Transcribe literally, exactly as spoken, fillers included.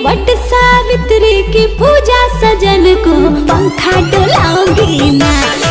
वट सावित्री की पूजा सजन को पंखा डुलाऊंगी मैं।